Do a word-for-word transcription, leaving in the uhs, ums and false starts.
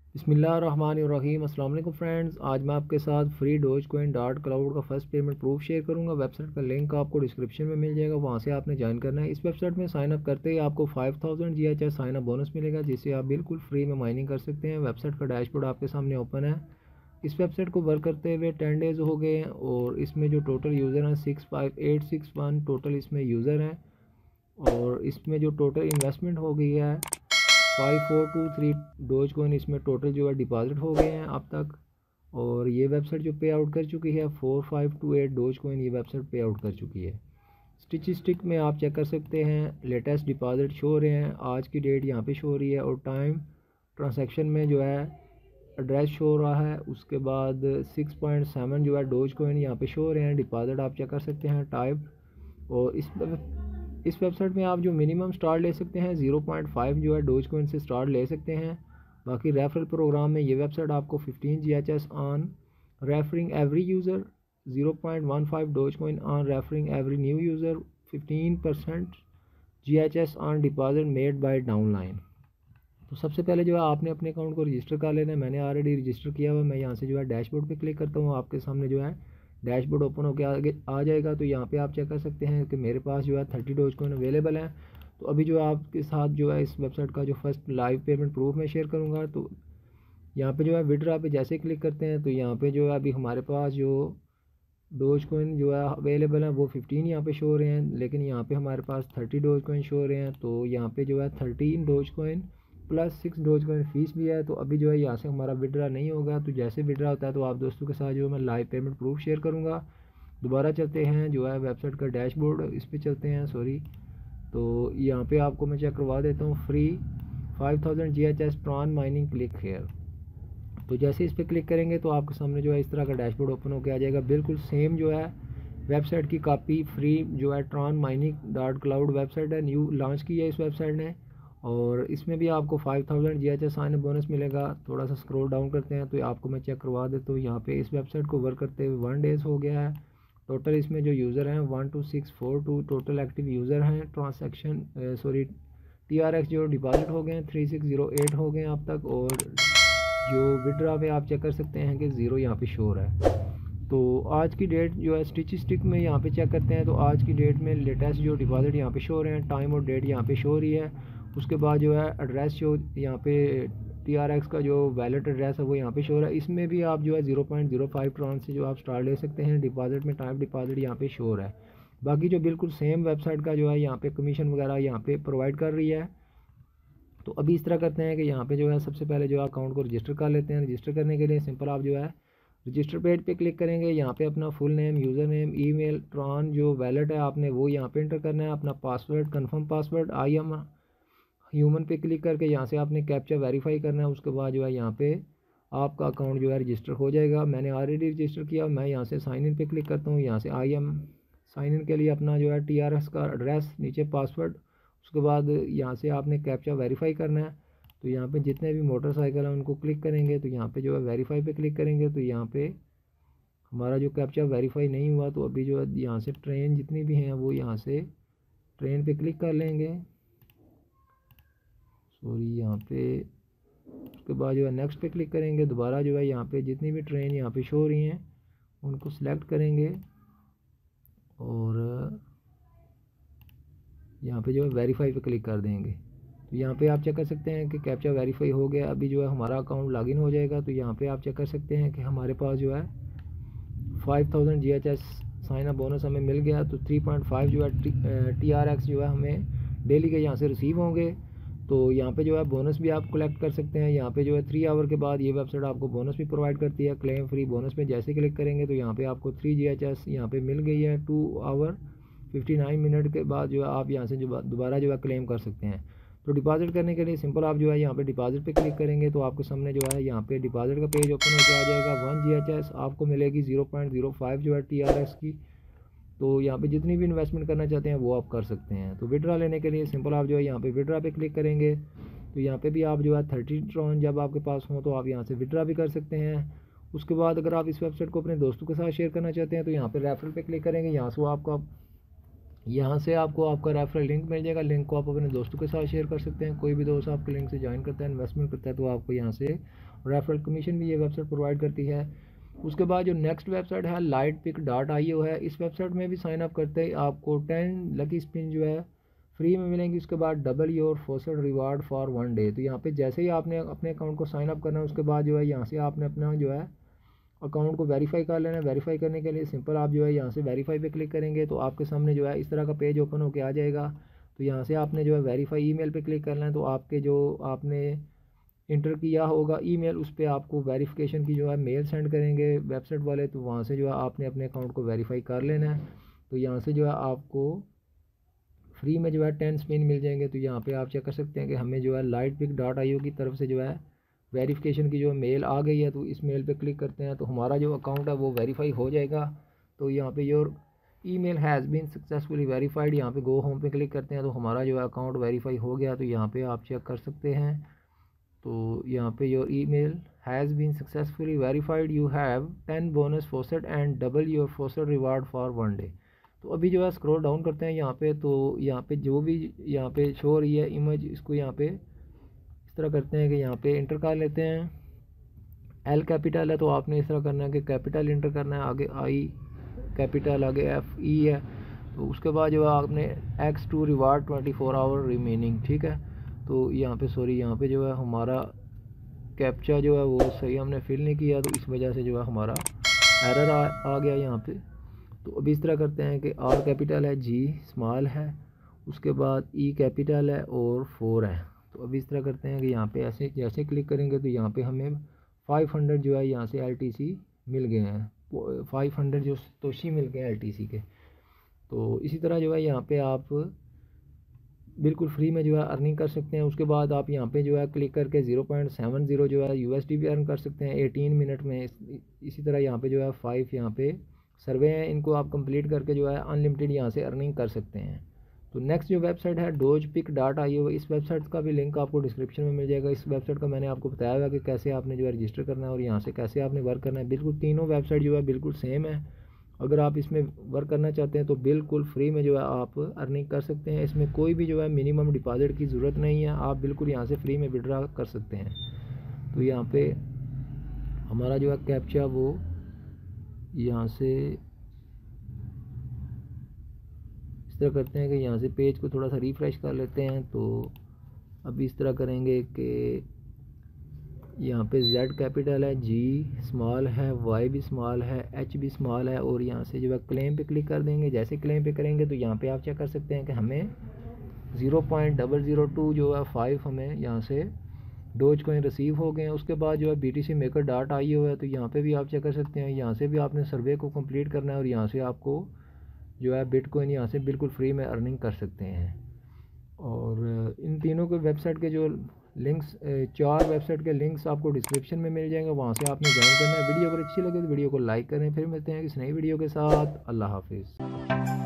बिस्मिल्लाहिर्रहमानिर्रहीम। अस्सलाम वालेकुम फ्रेंड्स, आज मैं आपके साथ free doge coin dot cloud का फर्स्ट पेमेंट प्रूफ शेयर करूंगा। वेबसाइट का लिंक आपको डिस्क्रिप्शन में मिल जाएगा, वहां से आपने ज्वाइन करना है। इस वेबसाइट में साइन अप करते ही आपको five thousand G H S sign up bonus मिलेगा, जिससे आप बिल्कुल फ्री में माइनिंग कर सकते हैं। वेबसाइट का डैशबोर्ड आपके सामने ओपन है। इस वेबसाइट को वर्क करते हुए टेन डेज़ हो गए हैं और इसमें जो टोटल यूज़र हैं six five eight six one total इसमें यूज़र हैं। और इसमें जो टोटल इन्वेस्टमेंट हो गई है five four two three doge coin इसमें टोटल जो है डिपॉजिट हो गए हैं अब तक। और ये वेबसाइट जो पे आउट कर चुकी है four five two eight doge coin ये वेबसाइट पे आउट कर चुकी है। स्टिचिस्टिक में आप चेक कर सकते हैं, लेटेस्ट डिपॉजिट शो हो रहे हैं, आज की डेट यहाँ पे शो हो रही है। और टाइम ट्रांजैक्शन में जो है एड्रेस शो हो रहा है। उसके बाद सिक्स पॉइंट सेवन जो है डोज कोइन यहाँ पे शो हो रहे हैं। डिपॉजिट आप चेक कर सकते हैं टाइप। और इस इस वेबसाइट में आप जो मिनिमम स्टार्ट ले सकते हैं ज़ीरो पॉइंट फाइव जो है डोज कोइन से स्टार्ट ले सकते हैं। बाकी रेफरल प्रोग्राम में ये वेबसाइट आपको fifteen G H S on referring every user, zero point one five doge coin on referring every new user, fifteen percent G H S on deposit made by downline. तो सबसे पहले जो है आपने अपने अकाउंट को register कर लेना है। मैंने ऑलरेडी रजिस्टर किया हुआ। मैं यहाँ से जो है डैशबोर्ड पे क्लिक करता हूँ, आपके सामने जो है डैशबोर्ड ओपन होकर आगे आ जाएगा। तो यहाँ पे आप चेक कर सकते हैं कि मेरे पास जो है थर्टी डोज कोइन अवेलेबल हैं। तो अभी जो है आपके साथ जो है इस वेबसाइट का जो फर्स्ट लाइव पेमेंट प्रूफ मैं शेयर करूँगा। तो यहाँ पे जो है विड्रॉ पे जैसे क्लिक करते हैं तो यहाँ पे जो है अभी हमारे पास जो डोज कोइन जो है अवेलेबल है वो फिफ्टीन यहाँ पे शो हो रहे हैं, लेकिन यहाँ पे हमारे पास थर्टी डोज कोइन शो हो रहे हैं। तो यहाँ पे जो है thirteen doge coin plus six doge coin fees भी है। तो अभी जो है यहाँ से हमारा विड्रा नहीं होगा। तो जैसे विड्रा होता है तो आप दोस्तों के साथ जो मैं लाइव पेमेंट प्रूफ शेयर करूँगा। दोबारा चलते हैं जो है वेबसाइट का डैशबोर्ड, इस पर चलते हैं सॉरी। तो यहाँ पे आपको मैं चेक करवा देता हूँ free five thousand G H S tron mining click here. तो जैसे इस पर क्लिक करेंगे तो आपके सामने जो है इस तरह का डैशबोर्ड ओपन होकर आ जाएगा। बिल्कुल सेम जो है वेबसाइट की कॉपी फ्री जो है tron mining dot cloud website है, न्यू लॉन्च की है इस वेबसाइट ने। और इसमें भी आपको five thousand G H S sign bonus मिलेगा। थोड़ा सा स्क्रॉल डाउन करते हैं तो आपको मैं चेक करवा देता हूँ। यहाँ पे इस वेबसाइट को वर्क करते हुए वन डेज़ हो गया है। टोटल इसमें जो यूज़र हैं one two six four two total active user हैं। Transaction sorry T R X जो डिपॉजिट हो गए हैं थ्री सिक्स ज़ीरो एट हो गए हैं अब तक। और जो विड्रा पे आप चेक कर सकते हैं कि ज़ीरो यहाँ पे शो हो रहा है। तो आज की डेट जो है स्टिचिस्टिक में यहाँ पे चेक करते हैं तो आज की डेट में लेटेस्ट जो डिपॉजिट यहाँ पे शो हो रहे हैं, टाइम और डेट यहाँ पे शो हो रही है। उसके बाद जो है एड्रेस जो यहाँ पे टी आर एक्स का जो वैलेट एड्रेस है वो यहाँ पे शो हो रहा है। इसमें भी आप जो है zero point zero five trans से जो आप स्टार्ट ले सकते हैं। डिपॉजिट में टाइम डिपॉजिट यहाँ पे शो हो रहा है। बाकी जो बिल्कुल सेम वेबसाइट का जो है यहाँ पे कमीशन वगैरह यहाँ पे प्रोवाइड कर रही है। तो अभी इस तरह करते हैं कि यहाँ पे जो है सबसे पहले जो है अकाउंट को रजिस्टर कर लेते हैं। रजिस्टर करने के लिए सिंपल आप जो है रजिस्टर पेज पे क्लिक करेंगे। यहाँ पे अपना full name, user name, email, tron जो वैलेट है आपने वो यहाँ पे एंटर करना है। अपना password, confirm password, I am human पे क्लिक करके यहाँ से आपने कैप्चा वेरीफाई करना है। उसके बाद जो है यहाँ पे आपका अकाउंट जो है रजिस्टर हो जाएगा। मैंने ऑलरेडी रजिस्टर किया। मैं यहाँ से साइन इन पे क्लिक करता हूँ। यहाँ से आई एम साइन इन के लिए अपना जो है टी आर एस का एड्रेस, नीचे पासवर्ड, उसके बाद यहाँ से आपने कैप्चा वेरीफाई करना है। तो यहाँ पे जितने भी मोटरसाइकिल हैं उनको क्लिक करेंगे तो यहाँ पे जो है वेरीफाई पे क्लिक करेंगे तो यहाँ पे हमारा जो कैप्चा वेरीफाई नहीं हुआ। तो अभी जो है यहाँ से ट्रेन जितनी भी हैं वो यहाँ से ट्रेन पे क्लिक कर लेंगे सॉरी यहाँ पे। उसके बाद जो है नेक्स्ट पे क्लिक करेंगे। दोबारा जो है यहाँ पे जितनी भी ट्रेन यहाँ पे शो हो रही हैं उनको सिलेक्ट करेंगे और यहाँ पे जो है वेरीफाई पे क्लिक कर देंगे। तो यहाँ पे आप चेक कर सकते हैं कि कैप्चा वेरीफाई हो गया। अभी जो है हमारा अकाउंट लॉगिन हो जाएगा। तो यहाँ पे आप चेक कर सकते हैं कि हमारे पास जो है five thousand G H S sign up bonus हमें मिल गया। तो थ्री पॉइंट फाइव जो है टी आर एक्स जो है हमें डेली के यहाँ से रिसीव होंगे। तो यहाँ पे जो है बोनस भी आप कलेक्ट कर सकते हैं। यहाँ पे जो है थ्री आवर के बाद ये वेबसाइट आपको बोनस भी प्रोवाइड करती है। क्लेम फ्री बोनस पे जैसे क्लिक करेंगे तो यहाँ पे आपको थ्री जी एच एस यहाँ पे मिल गई है। Two hour fifty nine minute के बाद जो है आप यहाँ से जो दोबारा जो है क्लेम कर सकते हैं। तो डिपॉजिट करने के लिए सिंपल आप जो है यहाँ पे डिपॉजिट पे क्लिक करेंगे तो आपके सामने जो है यहाँ पे डिपॉजिट का पेज ओपन होकर आ जाएगा। वन जी एच एस आपको मिलेगी ज़ीरो पॉइंट ज़ीरो फाइव जो है टी आर एक्स की। तो यहाँ पे जितनी भी इन्वेस्टमेंट करना चाहते हैं वो आप कर सकते हैं। तो विड्रा लेने के लिए सिंपल आप जो है यहाँ पे विड्रा पे क्लिक करेंगे तो यहाँ पे भी आप जो है थर्टी ट्रॉन जब आपके पास हो तो आप यहाँ से विड्रा भी कर सकते हैं। उसके बाद अगर आप इस वेबसाइट को अपने दोस्तों के साथ शेयर करना चाहते हैं तो यहाँ पे रेफरल पे क्लिक करेंगे। यहाँ से वो आपका यहाँ से आपको आपका रेफरल लिंक मिल जाएगा। लिंक को आप अपने दोस्तों के साथ शेयर कर सकते हैं। कोई भी दोस्त आपके लिंक से ज्वाइन करता है, इन्वेस्टमेंट करता है, तो आपको यहाँ से रेफरल कमीशन भी ये वेबसाइट प्रोवाइड करती है। उसके बाद जो नेक्स्ट वेबसाइट है light pick dot I O है। इस वेबसाइट में भी साइन अप करते ही आपको टेन लकी स्पिन जो है फ्री में मिलेंगी। उसके बाद double your faucet reward for one day. तो यहाँ पे जैसे ही आपने अपने अकाउंट को साइन अप करना है, उसके बाद जो है यहाँ से आपने अपना जो है अकाउंट को वेरीफाई कर लेना है। वेरीफाई करने के लिए सिंपल आप जो है यहाँ से वेरीफाई पे क्लिक करेंगे तो आपके सामने जो है इस तरह का पेज ओपन होकर आ जाएगा। तो यहाँ से आपने जो है वेरीफाई ईमेल पे क्लिक करना है। तो आपके जो आपने इंटर किया होगा ईमेल, उस पर आपको वेरिफिकेशन की जो है मेल सेंड करेंगे वेबसाइट वाले। तो वहाँ से जो है आपने अपने अकाउंट को वेरीफाई कर लेना है। तो यहाँ से जो है आपको फ्री में जो है टेन स्पिन मिल जाएंगे। तो यहाँ पे आप चेक कर सकते हैं कि हमें जो है light pick dot I O की तरफ से जो है वेरिफिकेशन की जो मेल आ गई है। तो इस मेल पे क्लिक करते हैं तो हमारा जो अकाउंट है वो वेरीफाई हो जाएगा। तो यहाँ पे your email has been successfully verified, यहाँ पे गो होम पे क्लिक करते हैं तो हमारा जो है अकाउंट वेरीफाई हो गया। तो यहाँ पे आप चेक कर सकते हैं। तो यहाँ पे your email has been successfully verified, you have ten bonus faucet and double your faucet reward for one day. तो अभी जो है स्क्रॉल डाउन करते हैं यहाँ पे, तो यहाँ पे जो भी यहाँ पे शो हो रही है इमेज, इसको यहाँ पे इस तरह करते हैं कि यहाँ पे इंटर कर लेते हैं। एल कैपिटल है तो आपने इस तरह करना है कि कैपिटल इंटर करना है, आगे आई कैपिटल, आगे एफ ई है। तो उसके बाद जो है आपने X two reward twenty four hour remaining, ठीक है। तो यहाँ पे सॉरी यहाँ पे जो है हमारा कैप्चा जो है वो सही हमने फिल नहीं किया, तो इस वजह से जो है हमारा एरर आ, आ गया यहाँ पे। तो अभी इस तरह करते हैं कि आर कैपिटल है, जी स्मॉल है, उसके बाद ई कैपिटल है और फोर है। तो अभी इस तरह करते हैं कि यहाँ पे ऐसे जैसे क्लिक करेंगे तो यहाँ पे हमें फाइव हंड्रेड जो है यहाँ से एल टी सी मिल गए हैं, फाइव हंड्रेड जो तोशी मिल गए हैं एल टी सी के। तो इसी तरह जो है यहाँ पे आप बिल्कुल फ्री में जो है अर्निंग कर सकते हैं। उसके बाद आप यहाँ पे जो है क्लिक करके ज़ीरो पॉइंट सेवन ज़ीरो जो है यूएसडी भी अर्न कर सकते हैं एटीन मिनट में। इसी तरह यहाँ पे जो है फाइव यहाँ पे सर्वे हैं, इनको आप कंप्लीट करके जो है अनलिमिटेड यहाँ से अर्निंग कर सकते हैं। तो नेक्स्ट जो वेबसाइट है doge pick dot I O, इस वेबसाइट का भी लिंक आपको डिस्क्रिप्शन में मिल जाएगा। इस वेबसाइट का मैंने आपको बताया हुआ कि कैसे आपने जो है रजिस्टर करना है और यहाँ से कैसे आपने वर्क करना है। बिल्कुल तीनों वेबसाइट जो है बिल्कुल सेम है। अगर आप इसमें वर्क करना चाहते हैं तो बिल्कुल फ्री में जो है आप अर्निंग कर सकते हैं। इसमें कोई भी जो है मिनिमम डिपॉजिट की ज़रूरत नहीं है, आप बिल्कुल यहाँ से फ्री में विड्रॉ कर सकते हैं। तो यहाँ पे हमारा जो है कैप्चा वो यहाँ से इस तरह करते हैं कि यहाँ से पेज को थोड़ा सा रिफ़्रेश कर लेते हैं। तो अभी इस तरह करेंगे कि यहाँ पे Z कैपिटल है, G स्मॉल है, Y भी स्मॉल है, H भी स्मॉल है और यहाँ से जो है क्लेम पे क्लिक कर देंगे। जैसे क्लेम पे करेंगे तो यहाँ पे आप चेक कर सकते हैं कि हमें zero point double zero two जो है फाइव हमें यहाँ से डोज कोइन रिसीव हो गए हैं। उसके बाद जो है B T C maker dot I O है, तो यहाँ पे भी आप चेक कर सकते हैं। यहाँ से भी आपने सर्वे को कंप्लीट करना है और यहाँ से आपको जो है बिटकॉइन यहाँ से बिल्कुल फ्री में अर्निंग कर सकते हैं। और इन तीनों के वेबसाइट के जो लिंक्स, चार वेबसाइट के लिंक्स आपको डिस्क्रिप्शन में मिल जाएंगे, वहाँ से आपने ज्वाइन करना है। वीडियो अगर अच्छी लगे तो वीडियो को लाइक करें। फिर मिलते हैं किसी नई वीडियो के साथ। अल्लाह हाफिज़।